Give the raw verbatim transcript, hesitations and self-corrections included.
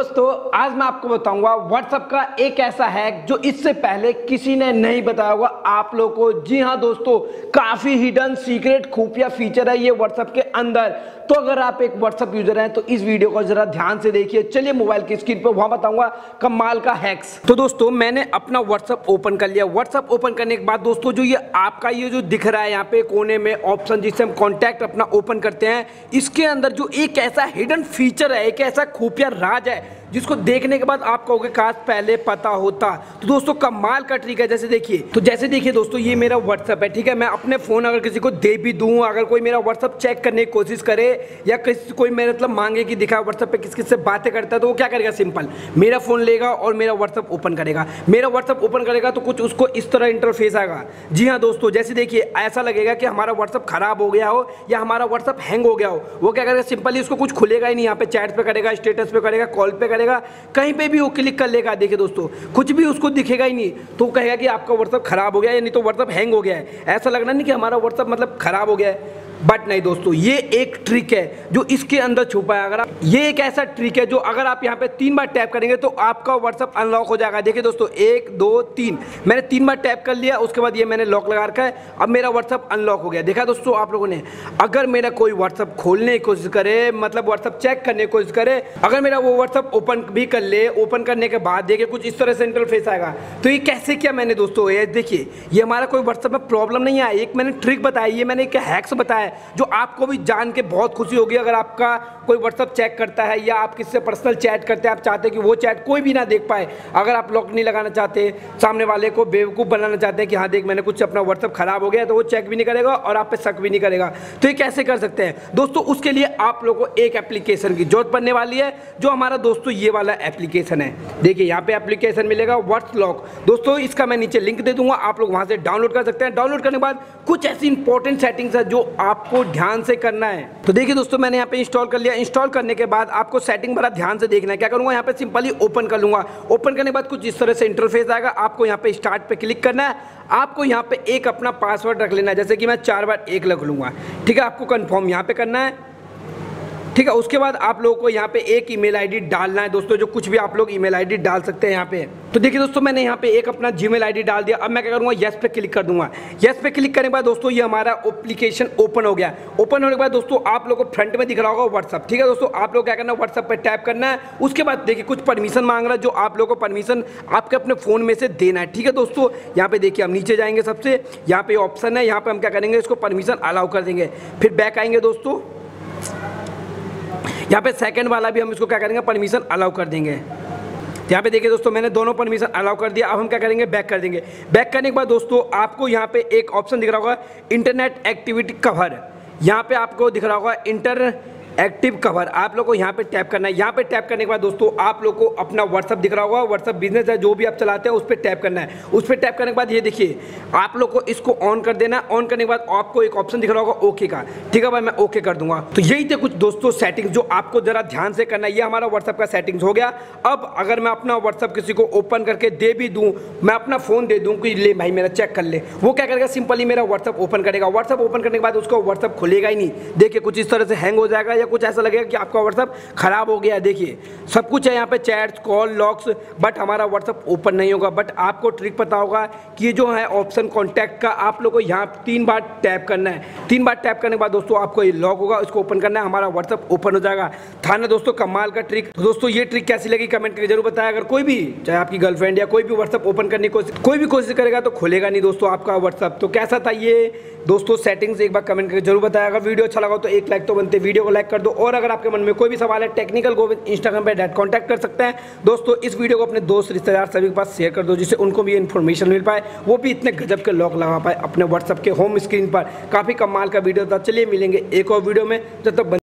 दोस्तों आज मैं आपको बताऊंगा व्हाट्सएप का एक ऐसा हैक जो इससे पहले किसी ने नहीं बताया होगा आप लोगों को। जी हां दोस्तों, काफी हिडन सीक्रेट खुफिया फीचर है ये व्हाट्सएप के अंदर। तो अगर आप एक व्हाट्सएप यूजर हैं तो इस वीडियो को जरा ध्यान से देखिए। चलिए मोबाइल की स्क्रीन पर वहां बताऊंगा कमाल का हैक्स। तो दोस्तों मैंने अपना व्हाट्सएप ओपन कर लिया। व्हाट्सएप ओपन करने के बाद दोस्तों जो ये आपका ये जो दिख रहा है यहाँ पे कोने में ऑप्शन जिससे हम कॉन्टैक्ट अपना ओपन करते हैं, इसके अंदर जो एक ऐसा हिडन फीचर है, एक ऐसा खुफिया राज है जिसको देखने के बाद आप कहोगे काश पहले पता होता। तो दोस्तों कमाल का ट्रिक है। जैसे देखिए तो जैसे देखिए दोस्तों ये मेरा व्हाट्सएप है, ठीक है। मैं अपने फोन अगर किसी को दे भी दूं, अगर कोई मेरा व्हाट्सएप चेक करने की कोशिश करे या किसी कोई मेरे मतलब मांगे कि दिखा व्हाट्सएप पे किस किस से बातें करता है, तो वो क्या करेगा, सिंपल मेरा फोन लेगा और मेरा व्हाट्सएप ओपन करेगा। मेरा व्हाट्सएप ओपन करेगा तो कुछ उसको इस तरह इंटरफेस आएगा। जी हाँ दोस्तों, जैसे देखिए ऐसा लगेगा कि हमारा व्हाट्सएप खराब हो गया हो या हमारा व्हाट्सएप हैंग हो गया हो। वो क्या करेगा, सिंपली उसको कुछ खुलेगा ही नहीं। यहाँ पे चैट पे करेगा, स्टेटस पे करेगा, कॉल पे करेगा, कहीं पे भी वो क्लिक कर लेगा। देखिए दोस्तों कुछ भी उसको दिखेगा ही नहीं, तो वो कहेगा कि आपका व्हाट्सएप खराब हो गया है, नहीं तो व्हाट्सएप हैंग हो गया है। ऐसा लगना नहीं कि हमारा व्हाट्सएप मतलब खराब हो गया है, बट नहीं दोस्तों, ये एक ट्रिक है जो इसके अंदर छुपा है। अगर आप ये एक ऐसा ट्रिक है जो अगर आप यहाँ पे तीन बार टैप करेंगे तो आपका व्हाट्सएप अनलॉक हो जाएगा। देखिए दोस्तों एक दो तीन, मैंने तीन बार टैप कर लिया, उसके बाद ये मैंने लॉक लगा रखा है। अब मेरा व्हाट्सएप अनलॉक हो गया। देखा दोस्तों आप लोगों ने, अगर मेरा कोई व्हाट्सएप खोलने की कोशिश करे, मतलब व्हाट्सएप चेक करने की कोशिश करे, अगर मेरा वो व्हाट्सएप ओपन भी कर ले, ओपन करने के बाद देखिए कुछ इस तरह से इंटरफेस आएगा। तो ये कैसे किया मैंने दोस्तों, ये देखिए ये हमारा कोई व्हाट्सएप में प्रॉब्लम नहीं है, एक मैंने ट्रिक बताई, ये मैंने एक हैक्स बताया जो आपको भी जान के बहुत खुशी होगी। अगर आपका कोई व्हाट्सएप चेक करता है या आप किससे पर्सनल चैट करते हैं, आप चाहते हैं कि वो चैट कोई भी ना देख पाए, अगर आप लॉक नहीं लगाना चाहते, सामने वाले को बेवकूफ़ बनाना चाहते हैं कि हाँ देख मैंने कुछ अपना व्हाट्सएप खराब हो गया, तो वो चेक भी नहीं करेगा और आप पे शक भी नहीं करेगा। तो ये कैसे कर सकते हैं दोस्तों, उसके लिए आप लोगों को एक एप्लीकेशन की जरूरत पड़ने वाली है, जो हमारा दोस्तों ये वाला एप्लीकेशन है। देखिए यहाँ पे एप्लीकेशन मिलेगा व्हाट्सलॉक। दोस्तों इसका मैं नीचे लिंक दे दूंगा, आप लोग वहाँ से डाउनलोड कर सकते हैं। डाउनलोड करने के बाद कुछ ऐसी इंपॉर्टेंट सेटिंग्स है जो आपको ध्यान से करना है। तो देखिए दोस्तों मैंने यहाँ पे इंस्टॉल कर लिया। इंस्टॉल करने के बाद आपको सेटिंग बड़ा ध्यान से देखना है। क्या करूँगा, यहाँ पे सिंपली ओपन कर लूँगा। ओपन करने के बाद कुछ इस तरह से इंटरफेस आएगा। आपको यहाँ पे स्टार्ट पे क्लिक करना है। आपको यहाँ पे एक अपना पासवर्ड रख लेना है, जैसे कि मैं चार बार एक रख लूँगा, ठीक है। आपको कन्फर्म यहाँ पे करना है, ठीक है। उसके बाद आप लोगों को यहाँ पे एक ईमेल आईडी डालना है दोस्तों, जो कुछ भी आप लोग ईमेल आईडी डाल सकते हैं यहाँ पे। तो देखिए दोस्तों मैंने यहाँ पे एक अपना जीमेल आईडी डाल दिया। अब मैं क्या करूँगा, यस पे क्लिक कर दूंगा। यस पे क्लिक करने के बाद दोस्तों ये हमारा एप्लीकेशन ओपन हो गया। ओपन होने के बाद दोस्तों आप लोगों को फ्रंट में दिख रहा होगा व्हाट्सअप, ठीक है दोस्तों। आप लोग क्या करना है, व्हाट्सअप पे टैप करना है। उसके बाद देखिए कुछ परमिशन मांग रहा है, जो आप लोगों को परमिशन आपके अपने फ़ोन में से देना है, ठीक है दोस्तों। यहाँ पे देखिए हम नीचे जाएंगे, सबसे यहाँ पे ऑप्शन है, यहाँ पे हम क्या करेंगे, इसको परमिशन अलाउ कर देंगे। फिर बैक आएंगे दोस्तों, यहाँ पे सेकंड वाला भी हम इसको क्या करेंगे, परमिशन अलाउ कर देंगे। यहाँ पे देखिए दोस्तों मैंने दोनों परमिशन अलाउ कर दिया। अब हम क्या करेंगे, बैक कर देंगे। बैक करने के बाद दोस्तों आपको यहाँ पे एक ऑप्शन दिख रहा होगा इंटरनेट एक्टिविटी कवर। यहाँ पे आपको दिख रहा होगा इंटर एक्टिव कवर, आप लोग को यहाँ पे टैप करना है। यहाँ पे टैप करने के बाद दोस्तों आप लोग को अपना व्हाट्सअप दिख रहा होगा, व्हाट्सअप बिजनेस है जो भी आप चलाते हैं उस पर टैप करना है। उस पर टैप करने के बाद ये देखिए आप लोग को इसको ऑन कर देना। ऑन करने के बाद आपको एक ऑप्शन दिख रहा होगा ओके का, ठीक है भाई, मैं ओके कर दूंगा। तो यही थे कुछ दोस्तों सेटिंग्स जो आपको जरा ध्यान से करना है। ये हमारा व्हाट्सअप का सेटिंग्स हो गया। अब अगर मैं अपना व्हाट्सअप किसी को ओपन करके दे भी दूँ, मैं अपना फ़ोन दे दूँ कि ले भाई मेरा चेक कर ले, वो क्या करेगा, सिंपली मेरा व्हाट्सअप ओपन करेगा। व्हाट्सअप ओपन करने के बाद उसको व्हाट्सअप खुलेगा ही नहीं। देखिए कुछ इस तरह से हैंग हो जाएगा या कुछ ऐसा लगेगा कि आपका व्हाट्सएप खराब हो गया है। देखिए सब कुछ है यहाँ पे, चैट्स, कॉल, लॉक्स, बट हमारा व्हाट्सएप ओपन नहीं होगा। बट आपको ट्रिक पता होगा कि ये जो है ऑप्शन कॉन्टैक्ट का, आप लोग को यहाँ तीन बार टैप करना है। तीन बार टैप करने के बाद दोस्तों आपको ये लॉक होगा, इसको ओपन करना है, हमारा व्हाट्सएप ओपन हो जाएगा। था ना दोस्तों कमाल का ट्रिक। तो दोस्तों ये ट्रिक कैसी लगी कमेंट करके जरूर बताया। अगर कोई भी, चाहे आपकी गर्लफ्रेंड या कोई भी व्हाट्सएप ओपन करने की कोशिश कोई भी कोशिश करेगा तो खुलेगा नहीं दोस्तों आपका व्हाट्सएप। तो कैसा था ये दोस्तों सेटिंग्स, एक बार कमेंट करके जरूर बताया। अगर वीडियो अच्छा लगा तो एक लाइक तो बनते, वीडियो को लाइक कर दो। और अगर आपके मन में कोई भी सवाल है टेक्निकल गोविंद इंस्टाग्राम पे डायरेक्ट कांटेक्ट कर सकते हैं दोस्तों। इस वीडियो को अपने दोस्त, रिश्तेदार सभी के पास शेयर कर दो, जिससे उनको भी इन्फॉर्मेशन मिल पाए, वो भी इतने गजब के लॉक लगा पाए अपने व्हाट्सएप के होम स्क्रीन पर। काफ़ी कमाल का वीडियो था। चलिए मिलेंगे एक और वीडियो में, जब तक